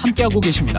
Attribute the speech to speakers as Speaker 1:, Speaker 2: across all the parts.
Speaker 1: 함께하고 계십니다.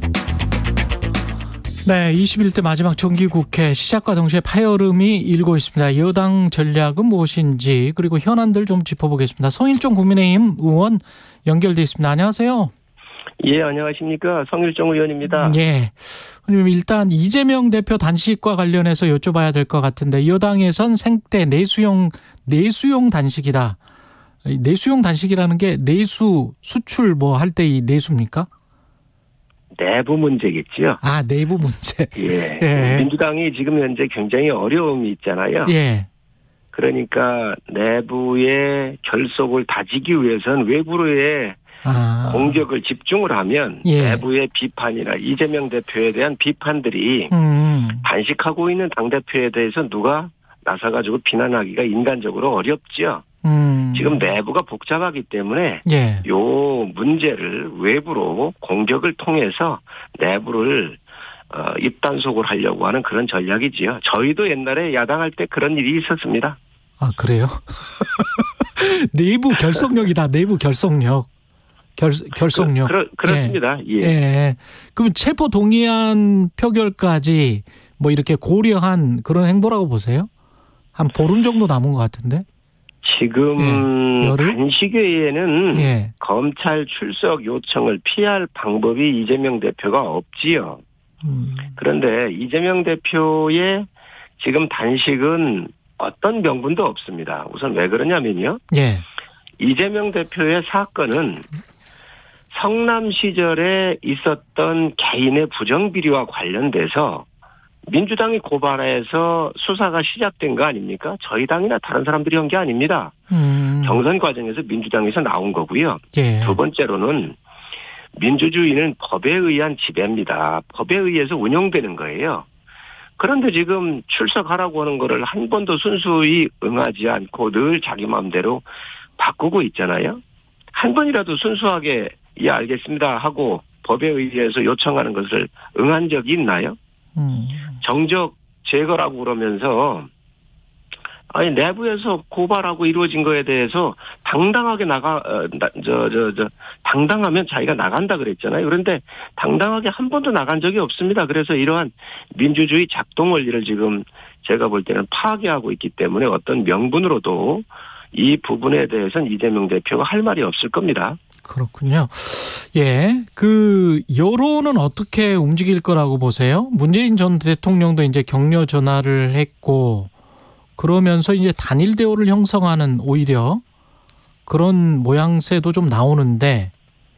Speaker 2: 네, 21대 마지막 정기국회 시작과 동시에 파열음이 일고 있습니다. 여당 전략은 무엇인지 그리고 현안들 좀 짚어보겠습니다. 성일종 국민의힘 의원 연결돼 있습니다. 안녕하세요.
Speaker 3: 예, 안녕하십니까. 성일종 의원입니다.
Speaker 2: 예. 일단 이재명 대표 단식과 관련해서 여쭤봐야 될 것 같은데 여당에선 생떼 내수용 단식이다. 내수용 단식이라는 게 내수 수출 뭐 할 때 이 내수입니까?
Speaker 3: 내부 문제겠죠.
Speaker 2: 아, 내부 문제.
Speaker 3: 예.
Speaker 2: 예.
Speaker 3: 민주당이 지금 현재 굉장히 어려움이 있잖아요.
Speaker 2: 예.
Speaker 3: 그러니까 내부의 결속을 다지기 위해서는 외부로의 공격을 집중을 하면
Speaker 2: 예.
Speaker 3: 내부의 비판이나 이재명 대표에 대한 비판들이 단식하고 있는 당대표에 대해서 누가 나서가지고 비난하기가 인간적으로 어렵죠. 지금 내부가 복잡하기 때문에
Speaker 2: 예.
Speaker 3: 요 문제를 외부로 공격을 통해서 내부를 입단속을 하려고 하는 그런 전략이지요. 저희도 옛날에 야당할 때 그런 일이 있었습니다.
Speaker 2: 아, 그래요? 내부 결속력이다. 내부 결속력. 결속력.
Speaker 3: 그렇습니다. 예.
Speaker 2: 예. 그럼 체포 동의안 표결까지 뭐 이렇게 고려한 그런 행보라고 보세요? 한 보름 정도 남은 것 같은데?
Speaker 3: 지금
Speaker 2: 예.
Speaker 3: 단식회에는
Speaker 2: 예.
Speaker 3: 검찰 출석 요청을 피할 방법이 이재명 대표가 없지요. 그런데 이재명 대표의 지금 단식은 어떤 명분도 없습니다. 우선 왜 그러냐면요.
Speaker 2: 예.
Speaker 3: 이재명 대표의 사건은 성남 시절에 있었던 개인의 부정비리와 관련돼서 민주당이 고발해서 수사가 시작된 거 아닙니까? 저희 당이나 다른 사람들이 한 게 아닙니다. 경선 과정에서 민주당에서 나온 거고요.
Speaker 2: 예.
Speaker 3: 두 번째로는 민주주의는 법에 의한 지배입니다. 법에 의해서 운영되는 거예요. 그런데 지금 출석하라고 하는 거를 한 번도 순수히 응하지 않고 늘 자기 마음대로 바꾸고 있잖아요. 한 번이라도 순수하게 예 알겠습니다 하고 법에 의해서 요청하는 것을 응한 적이 있나요? 정적 제거라고 그러면서 아니 내부에서 고발하고 이루어진 거에 대해서 당당하게 당당하면 자기가 나간다 그랬잖아요. 그런데 당당하게 한 번도 나간 적이 없습니다. 그래서 이러한 민주주의 작동 원리를 지금 제가 볼 때는 파괴하고 있기 때문에 어떤 명분으로도 이 부분에 대해서는 이재명 대표가 할 말이 없을 겁니다.
Speaker 2: 그렇군요. 예. 그 여론은 어떻게 움직일 거라고 보세요? 문재인 전 대통령도 이제 격려 전화를 했고 그러면서 이제 단일 대우를 형성하는 오히려 그런 모양새도 좀 나오는데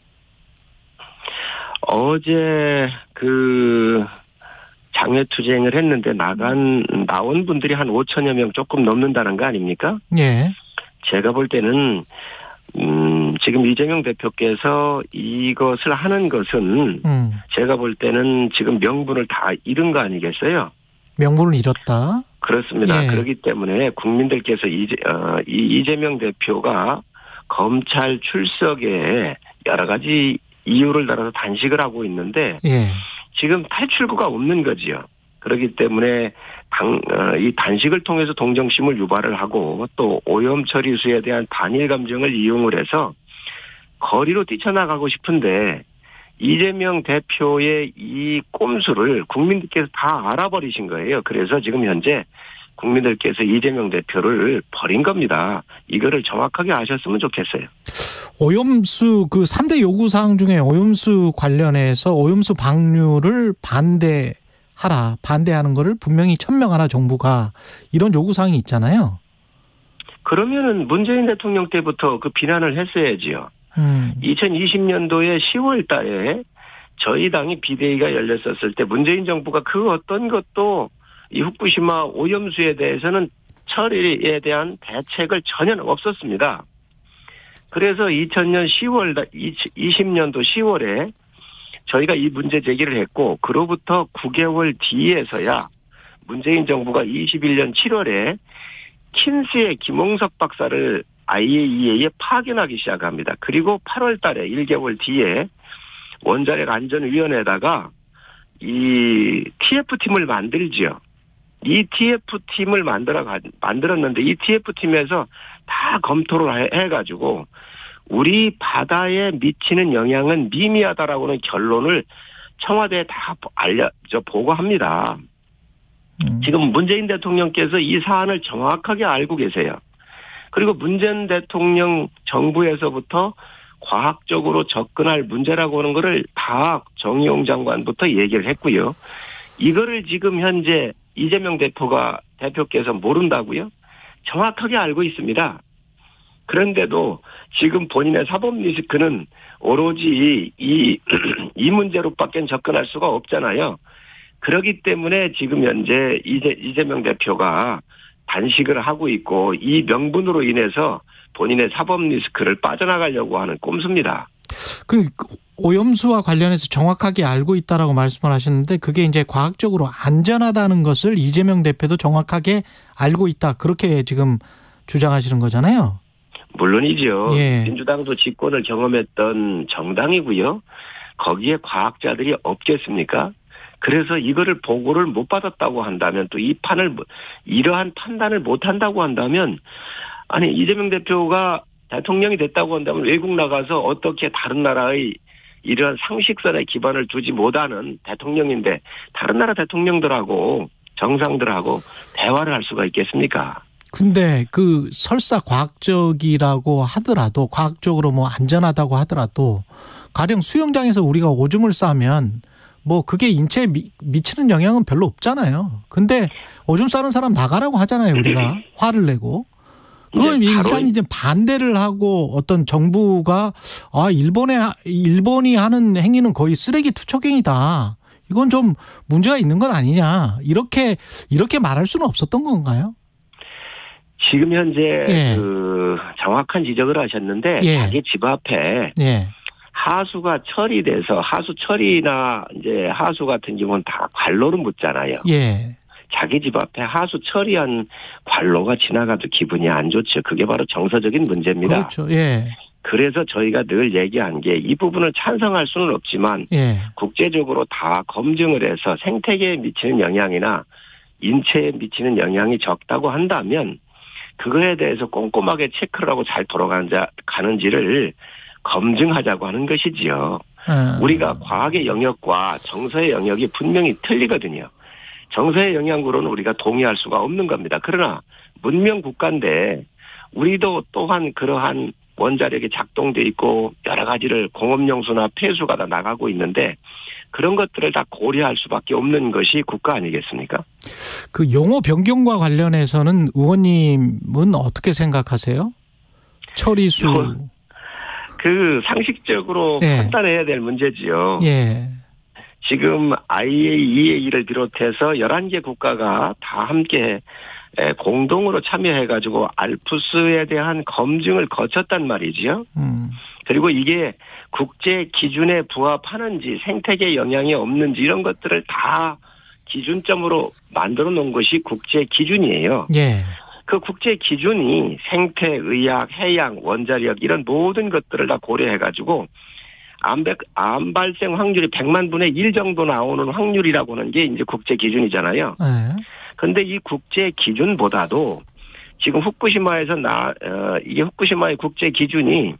Speaker 3: 어제 그 장외투쟁을 했는데 나온 분들이 한 5천여 명 조금 넘는다는 거 아닙니까?
Speaker 2: 예.
Speaker 3: 제가 볼 때는 지금 이재명 대표께서 이것을 하는 것은 제가 볼 때는 지금 명분을 다 잃은 거 아니겠어요?
Speaker 2: 명분을 잃었다.
Speaker 3: 그렇습니다.
Speaker 2: 예.
Speaker 3: 그렇기 때문에 국민들께서 이재명 대표가 검찰 출석에 여러 가지 이유를 달아서 단식을 하고 있는데
Speaker 2: 예.
Speaker 3: 지금 탈출구가 없는 거지요. 그렇기 때문에 이 단식을 통해서 동정심을 유발을 하고 또 오염 처리수에 대한 단일 감정을 이용을 해서 거리로 뛰쳐나가고 싶은데 이재명 대표의 이 꼼수를 국민들께서 다 알아버리신 거예요. 그래서 지금 현재 국민들께서 이재명 대표를 버린 겁니다. 이거를 정확하게 아셨으면 좋겠어요.
Speaker 2: 오염수 그 3대 요구사항 중에 오염수 관련해서 오염수 방류를 반대하는 거를 분명히 천명하라 정부가 이런 요구사항이 있잖아요.
Speaker 3: 그러면은 문재인 대통령 때부터 그 비난을 했어야지요. 2020년도에 10월 달에 저희 당이 비대위가 열렸었을 때 문재인 정부가 그 어떤 것도 이 후쿠시마 오염수에 대해서는 처리에 대한 대책을 전혀 없었습니다. 그래서 2020년도 10월에 저희가 이 문제 제기를 했고 그로부터 9개월 뒤에서야 문재인 정부가 21년 7월에 킨스의 김홍석 박사를 IAEA에 파견하기 시작합니다. 그리고 8월 달에 1개월 뒤에 원자력 안전위원회에다가 이 TF팀을 만들지요. 이 TF팀을 만들었는데 이 TF팀에서 다 검토를 해가지고 우리 바다에 미치는 영향은 미미하다라고는 결론을 청와대에 다 보고합니다. 지금 문재인 대통령께서 이 사안을 정확하게 알고 계세요. 그리고 문재인 대통령 정부에서부터 과학적으로 접근할 문제라고 하는 거를 다 정의용 장관부터 얘기를 했고요. 이거를 지금 현재 이재명 대표께서 모른다고요? 정확하게 알고 있습니다. 그런데도 지금 본인의 사법 리스크는 오로지 이 문제로밖에 접근할 수가 없잖아요. 그렇기 때문에 지금 현재 이재명 대표가 단식을 하고 있고 이 명분으로 인해서 본인의 사법 리스크를 빠져나가려고 하는 꼼수입니다.
Speaker 2: 그 오염수와 관련해서 정확하게 알고 있다라고 말씀을 하셨는데 그게 이제 과학적으로 안전하다는 것을 이재명 대표도 정확하게 알고 있다. 그렇게 지금 주장하시는 거잖아요.
Speaker 3: 물론이죠.
Speaker 2: 예.
Speaker 3: 민주당도 집권을 경험했던 정당이고요. 거기에 과학자들이 없겠습니까? 그래서 이거를 보고를 못 받았다고 한다면 또 이러한 판단을 못 한다고 한다면 아니 이재명 대표가 대통령이 됐다고 한다면 외국 나가서 어떻게 다른 나라의 이러한 상식선에 기반을 두지 못하는 대통령인데 다른 나라 대통령들하고 정상들하고 대화를 할 수가 있겠습니까?
Speaker 2: 근데 그 설사 과학적이라고 하더라도 과학적으로 뭐 안전하다고 하더라도 가령 수영장에서 우리가 오줌을 싸면 뭐 그게 인체에 미치는 영향은 별로 없잖아요. 근데 오줌 싸는 사람 나가라고 하잖아요. 우리가 화를 내고. 그건 일단 이제 반대를 하고 어떤 정부가 일본이 하는 행위는 거의 쓰레기 투척행위다. 이건 좀 문제가 있는 건 아니냐. 이렇게 말할 수는 없었던 건가요?
Speaker 3: 지금 현재
Speaker 2: 예.
Speaker 3: 정확한 지적을 하셨는데
Speaker 2: 예.
Speaker 3: 자기 집 앞에
Speaker 2: 예.
Speaker 3: 하수가 처리돼서 하수 처리나 이제 하수 같은 경우는 다 관로로 묻잖아요.
Speaker 2: 예.
Speaker 3: 자기 집 앞에 하수 처리한 관로가 지나가도 기분이 안 좋죠. 그게 바로 정서적인 문제입니다.
Speaker 2: 그렇죠. 예.
Speaker 3: 그래서 저희가 늘 얘기한 게 이 부분을 찬성할 수는 없지만
Speaker 2: 예.
Speaker 3: 국제적으로 다 검증을 해서 생태계에 미치는 영향이나 인체에 미치는 영향이 적다고 한다면 그거에 대해서 꼼꼼하게 체크를 하고 잘 돌아가는지를 검증하자고 하는 것이지요. 우리가 과학의 영역과 정서의 영역이 분명히 틀리거든요. 정서의 영향으로는 우리가 동의할 수가 없는 겁니다. 그러나 문명 국가인데 우리도 또한 그러한 원자력이 작동돼 있고 여러 가지를 공업용수나 폐수가 다 나가고 있는데 그런 것들을 다 고려할 수밖에 없는 것이 국가 아니겠습니까?
Speaker 2: 그 용어 변경과 관련해서는 의원님은 어떻게 생각하세요? 처리수.
Speaker 3: 그 상식적으로
Speaker 2: 예.
Speaker 3: 판단해야 될 문제지요.
Speaker 2: 예.
Speaker 3: 지금 IAEA를 비롯해서 11개 국가가 다 함께 공동으로 참여해가지고 알프스에 대한 검증을 거쳤단 말이지요. 그리고 이게 국제 기준에 부합하는지 생태계 영향이 없는지 이런 것들을 다 기준점으로 만들어 놓은 것이 국제 기준이에요.
Speaker 2: 예.
Speaker 3: 그 국제 기준이 생태, 의학, 해양, 원자력 이런 모든 것들을 다 고려해가지고 암 발생 확률이 100만 분의 1 정도 나오는 확률이라고 하는 게 이제 국제 기준이잖아요. 그런데 이 국제 기준보다도 지금 후쿠시마에서 이게 후쿠시마의 국제 기준이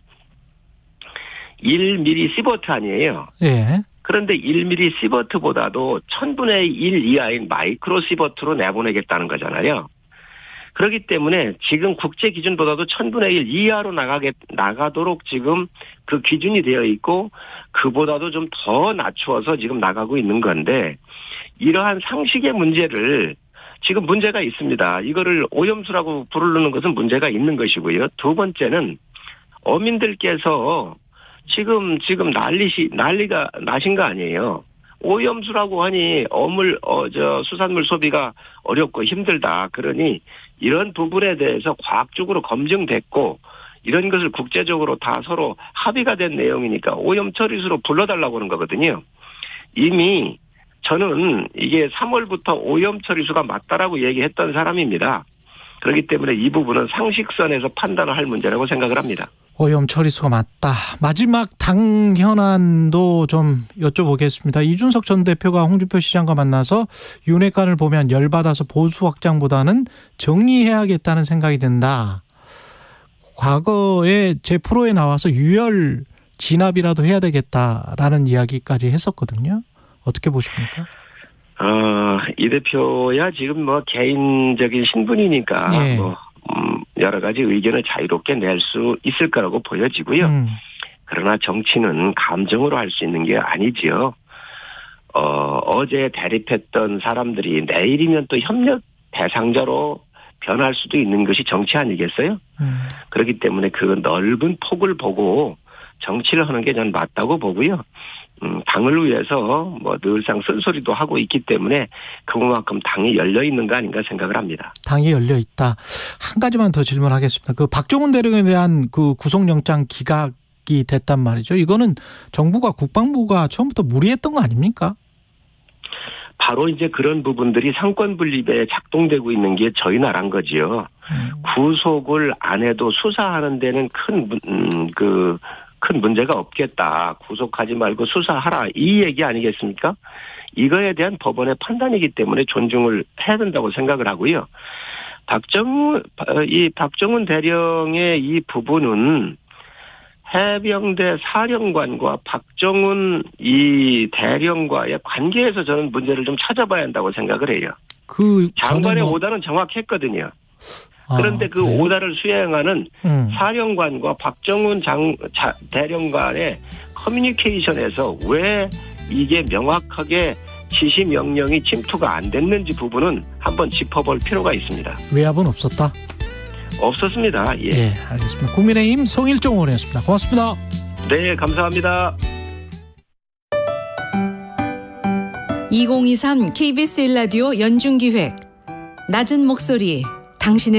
Speaker 3: 1mm 시버트 아니에요.
Speaker 2: 예.
Speaker 3: 그런데 1mm 시버트보다도 1000분의 1 이하인 마이크로 시버트로 내보내겠다는 거잖아요. 그렇기 때문에 지금 국제 기준보다도 1000분의 1 이하로 나가도록 지금 그 기준이 되어 있고 그보다도 좀 더 낮추어서 지금 나가고 있는 건데 이러한 상식의 문제를 지금 문제가 있습니다. 이거를 오염수라고 부르는 것은 문제가 있는 것이고요. 두 번째는 어민들께서 지금 난리가 나신 거 아니에요. 오염수라고 하니 수산물 소비가 어렵고 힘들다. 그러니 이런 부분에 대해서 과학적으로 검증됐고 이런 것을 국제적으로 다 서로 합의가 된 내용이니까 오염 처리수로 불러달라고 하는 거거든요. 이미 저는 이게 3월부터 오염 처리수가 맞다라고 얘기했던 사람입니다. 그렇기 때문에 이 부분은 상식선에서 판단을 할 문제라고 생각을 합니다.
Speaker 2: 오염 처리수가 맞다. 마지막 당 현안도 좀 여쭤보겠습니다. 이준석 전 대표가 홍준표 시장과 만나서 윤핵관을 보면 열받아서 보수 확장보다는 정리해야겠다는 생각이 든다. 과거에 제 프로에 나와서 유혈 진압이라도 해야 되겠다라는 이야기까지 했었거든요. 어떻게 보십니까?
Speaker 3: 이 대표야 지금 뭐 개인적인 신분이니까
Speaker 2: 예.
Speaker 3: 뭐 여러 가지 의견을 자유롭게 낼 수 있을 거라고 보여지고요. 그러나 정치는 감정으로 할 수 있는 게 아니지요. 어제 대립했던 사람들이 내일이면 또 협력 대상자로 변할 수도 있는 것이 정치 아니겠어요? 그렇기 때문에 그 넓은 폭을 보고 정치를 하는 게 저는 맞다고 보고요. 당을 위해서 뭐 늘상 쓴소리도 하고 있기 때문에 그만큼 당이 열려 있는 거 아닌가 생각을 합니다.
Speaker 2: 당이 열려 있다. 한 가지만 더 질문하겠습니다. 그 박정훈 대령에 대한 그 구속영장 기각이 됐단 말이죠. 이거는 정부가 국방부가 처음부터 무리했던 거 아닙니까?
Speaker 3: 바로 이제 그런 부분들이 상권 분립에 작동되고 있는 게 저희 나라인 거지요. 구속을 안 해도 수사하는 데는 큰 문제가 없겠다. 구속하지 말고 수사하라. 이 얘기 아니겠습니까? 이거에 대한 법원의 판단이기 때문에 존중을 해야 된다고 생각을 하고요. 박정훈 대령의 이 부분은 해병대 사령관과 박정훈 이 대령과의 관계에서 저는 문제를 좀 찾아봐야 한다고 생각을 해요. 그 장관의 오다는 정확했거든요. 그런데 그
Speaker 2: 그래요?
Speaker 3: 오다를 수행하는 사령관과 박정훈 대령관의 커뮤니케이션에서 왜 이게 명확하게 지시 명령이 침투가 안 됐는지 부분은 한번 짚어볼 필요가 있습니다.
Speaker 2: 외압은 없었다?
Speaker 3: 없었습니다. 예.
Speaker 2: 예, 알겠습니다. 국민의힘 송일종 의원이었습니다. 고맙습니다.
Speaker 3: 네, 감사합니다.
Speaker 1: 2023 KBS 1라디오 연중기획 낮은 목소리 당신의